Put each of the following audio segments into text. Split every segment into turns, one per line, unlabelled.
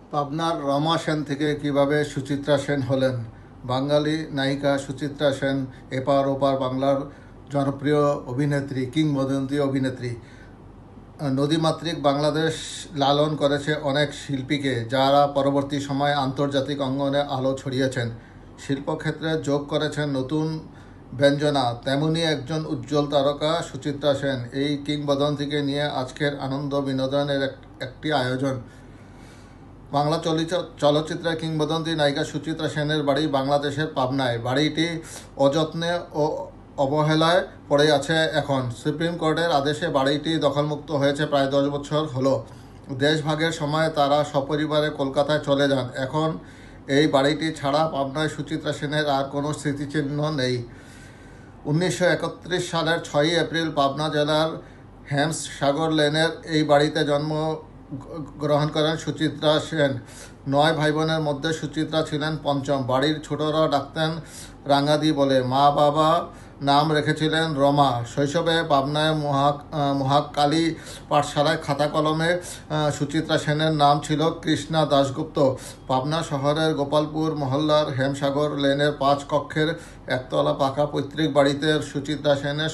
পাবনার রমা সেন থেকে কিভাবে সুচিত্রা সেন হলেন। বাঙালি নায়িকা সুচিত্রা সেন এপার ওপার বাংলার জনপ্রিয় অভিনেত্রী, কিংবদন্তি অভিনেত্রী। নদীমাতৃক বাংলাদেশ লালন করেছে অনেক শিল্পীকে, যারা পরবর্তী সময়ে আন্তর্জাতিক অঙ্গনে আলো ছড়িয়েছেন, শিল্পক্ষেত্রে যোগ করেছেন নতুন ব্যঞ্জনা। তেমনি একজন উজ্জ্বল তারকা সুচিত্রা সেন। এই কিংবদন্তিকে নিয়ে আজকের আনন্দ বিনোদনের একটি আয়োজন। বাংলা চলচ্চিত্রের কিংবদন্তি নায়িকা সুচিত্রা সেনের বাড়ি বাংলাদেশের পাবনায়। বাড়িটি অযত্নে ও অবহেলায় পড়ে আছে এখন। সুপ্রিম কোর্টের আদেশে বাড়িটি দখলমুক্ত হয়েছে প্রায় 10 বছর হলো। দেশভাগের সময় তারা সপরিবারে কলকাতায় চলে যান। এখন এই বাড়িটি ছাড়া পাবনায় সুচিত্রা সেনের আর কোনো স্মৃতিচিহ্ন নেই। 1931 সালের 6 এপ্রিল পাবনা জেলার হেমস সাগর লেনের এই বাড়িতে জন্ম গ্রহণ করেন সুচিত্রা সেন। 9 ভাই বোনের মধ্যে সুচিত্রা ছিলেন পঞ্চম। বাড়ির ছোটরা ডাকতেন রাঙাদি বলে। মা বাবা নাম রেখেছিলেন রমা। শৈশবে পাবনায় মহাকালী পাঠশালায় খাতা কলমে সুচিত্রা সেনের নাম ছিল কৃষ্ণা দাশগুপ্ত। পাবনা শহরের গোপালপুর মহল্লার হেমসাগর লেনের 5 কক্ষের একতলা পাকা পৈতৃক বাড়িতে সুচিত্রা সেনের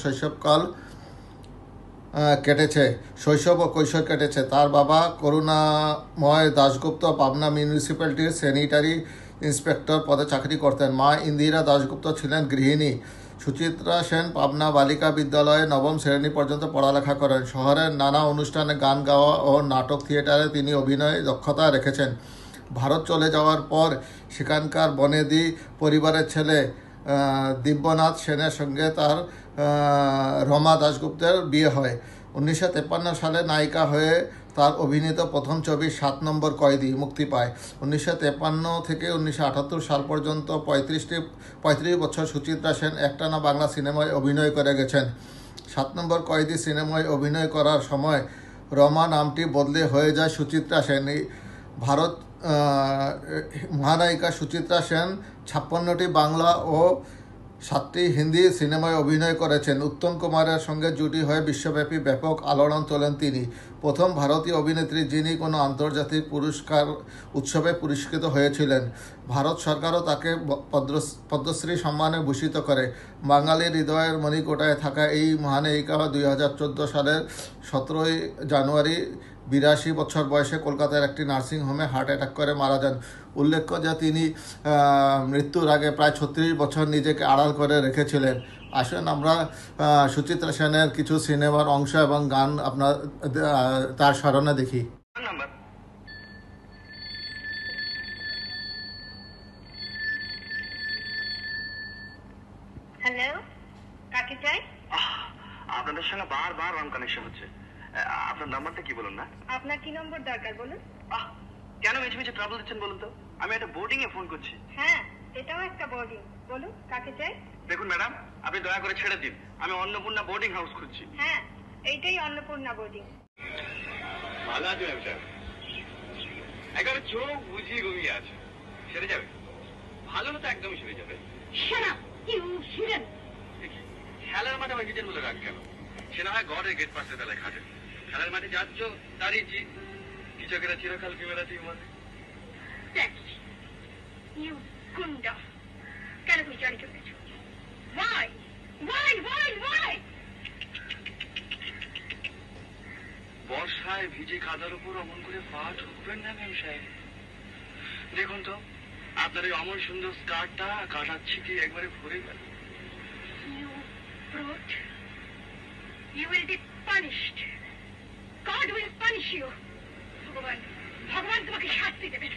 শৈশব ও কৈশোর কেটেছে। তার বাবা করুণাময় দাশগুপ্ত পাবনা মিউনিসিপ্যালিটির স্যানিটারি ইন্সপেক্টর পদে চাকরি করতেন। মা ইন্দিরা দাশগুপ্ত ছিলেন গৃহিণী। সুচিত্রা সেন পাবনা বালিকা বিদ্যালয়ে 9ম শ্রেণী পর্যন্ত পড়ালেখা করেন। শহরের নানা অনুষ্ঠানে গান গাওয়া ও নাটক থিয়েটারে তিনি অভিনয়ে দক্ষতা রেখেছেন। ভারত চলে যাওয়ার পর সেখানকার বনেদি পরিবারের ছেলে দিব্যনাথ সেনের সঙ্গে তার রমা দাশগুপ্তের বিয়ে হয়। 1953 সালে নায়িকা হয়ে তার অভিনীত প্রথম ছবি 7 নম্বর কয়েদি মুক্তি পায়। 1953 থেকে 1978 সাল পর্যন্ত 35 বছর সুচিত্রা সেন একটানা বাংলা সিনেমায় অভিনয় করে গেছেন। 7 নম্বর কয়েদি সিনেমায় অভিনয় করার সময় রমা নামটি বদলে হয়ে যায় সুচিত্রা সেন। ভারত মহানায়িকা সুচিত্রা সেন 56টি বাংলা ও 7টি হিন্দি সিনেমায় অভিনয় করেছেন। উত্তম কুমারের সঙ্গে জুটি হয়ে বিশ্বব্যাপী ব্যাপক আলোড়ন তোলেন তিনি। প্রথম ভারতীয় অভিনেত্রী যিনি কোনো আন্তর্জাতিক পুরস্কার উৎসবে পুরস্কৃত হয়েছিলেন। ভারত সরকারও তাকে পদ্মশ্রী সম্মানে ভূষিত করে। বাঙালির হৃদয়ের মণিকোটায় থাকা এই মহানায়িকা 2014 সালের 17 জানুয়ারি 82 বছর বয়সে কলকাতার একটি নার্সিংহোমে হার্ট অ্যাটাক করে মারা যান। উল্লেখ্য যে তিনি মৃত্যুর আগে প্রায় 36 বছর নিজেকে আড়াল করে রেখেছিলেন। আসুন আমরা সুচিত্রা সেনের কিছু সিনেমার অংশ এবং গান তার স্মরণে দেখি।
হ্যালো, কাকে চাই?
আপনাদের সঙ্গে বারবার রং কানেকশন হচ্ছে। আপনার নাম্বারটা কি বলুন না?
আপনার কি নম্বর দরকার বলুন?
কেন মিছে মিছে ট্রাবল দিচ্ছেন বলুন তো? আমি একটা বোর্ডিং এ ফোন করছি।
হ্যাঁ, এটাও একটা বোর্ডিং। বলুন কাকে চাই?
দেখুন ম্যাডাম, আপনি দয়া করে ছেড়ে দিন। আমি অন্নপূর্ণা বোর্ডিং হাউস খুঁজছি।
হ্যাঁ, এইটাই অন্নপূর্ণা বোর্ডিং।
ভালো আছে ম্যাম? একেবারে চোখ বুঝিয়ে ঘুমিয়ে আছে। সেরে যাবে? ভালো না তো একদমই সেরে যাবে। খেলার মাঠে আমার হিটের মতো রাখ কেন? সে না হয় গড়ের গেট পাশে তাহলে খাটে। খেলার মাঠে যাচ্ছ তারই জিত। কৃষকেরা চিরকাল ফিমেলাতেই মানে।
কেন তুমি জানি চলেছ?
বর্ষায় ভিজে কাদার উপর অমন করে পা ঠুকবেন না ম্যাম সাহেব। দেখুন তো আপনার এই অমন সুন্দর স্কার্টটা কাটার ছিটে একবারে ভরে গেল।
You will be punished. God will punish you. ভগবান তোমাকে শাস্তি দেবে।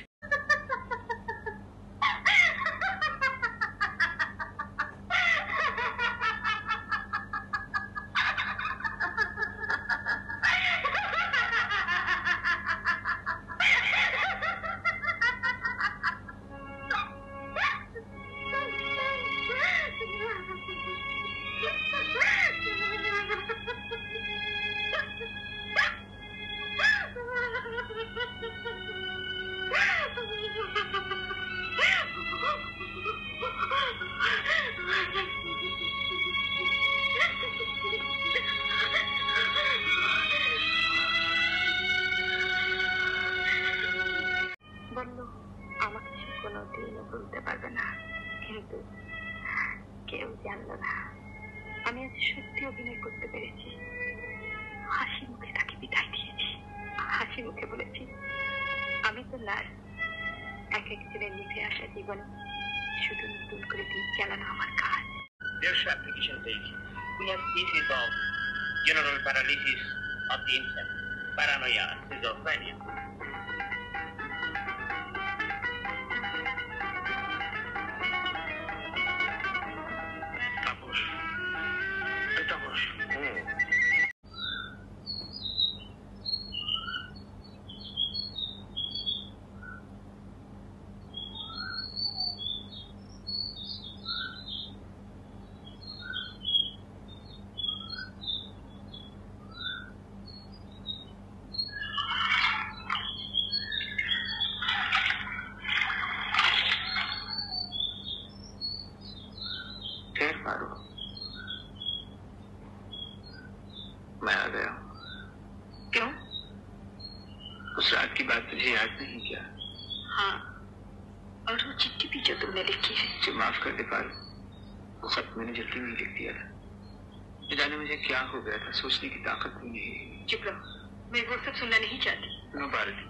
কোনোদিনও ভুলতে পারবে না। কিন্তু কেউ জানলো না আমি আজ সত্যি অভিনয় করতে পেরেছি। হাসি মুখে তাকে বিদায় দিয়েছি, হাসি মুখে বলেছি আমি তো নার্স, এক একজনের নিভে আসা জীবন শুধু নতুন করে দিন চালানো আমার কাজ।
There's application page. We have cases of general paralysis of the infant, paranoia, schizophrenia.
Tapas, এই তাপস,
खैर पारो, मैं आ गया।
क्यों?
उस रात की बात तुझे याद नहीं क्या?
हाँ, और वो चिट्ठी भी जो तुमने लिखी है।
मुझे माफ कर दे पारो, वो सब मैंने जल्दी में लिख दिया था। न जाने मुझे क्या हो गया था, सोचने की ताकत भी नहीं।
चुप रहो, मैं वो सब सुनना नहीं चाहती।
नो भारती,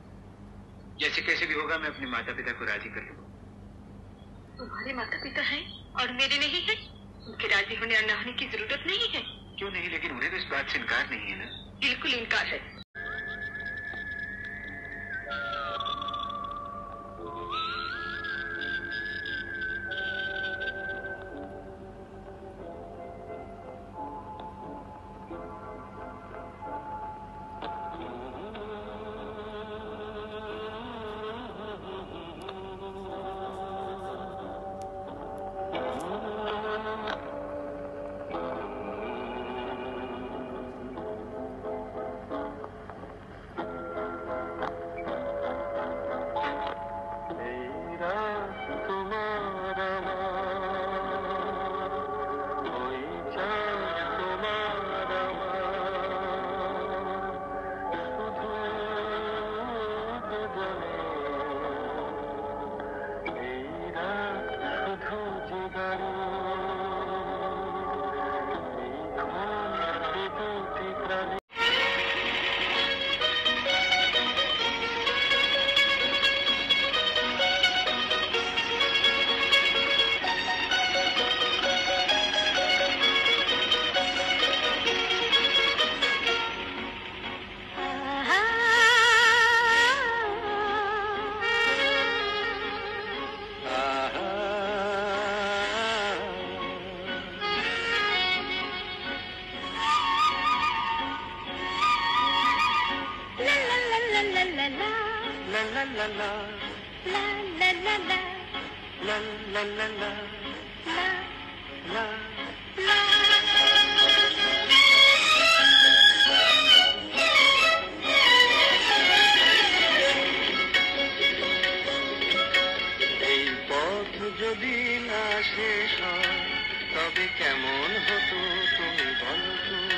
जैसे कैसे भी होगा मैं अपने माता पिता को राजी कर लूंगा।
तुम्हारे माता पिता हैं और मेरे नहीं है, उनके राजी होने और न होने की जरूरत नहीं है।
क्यों नहीं, लेकिन उन्हें तो इस बात से इनकार नहीं है ना।
बिल्कुल इनकार है।
যদি না শেষ হয় তবে কেমন হতো তুমি বলো তো।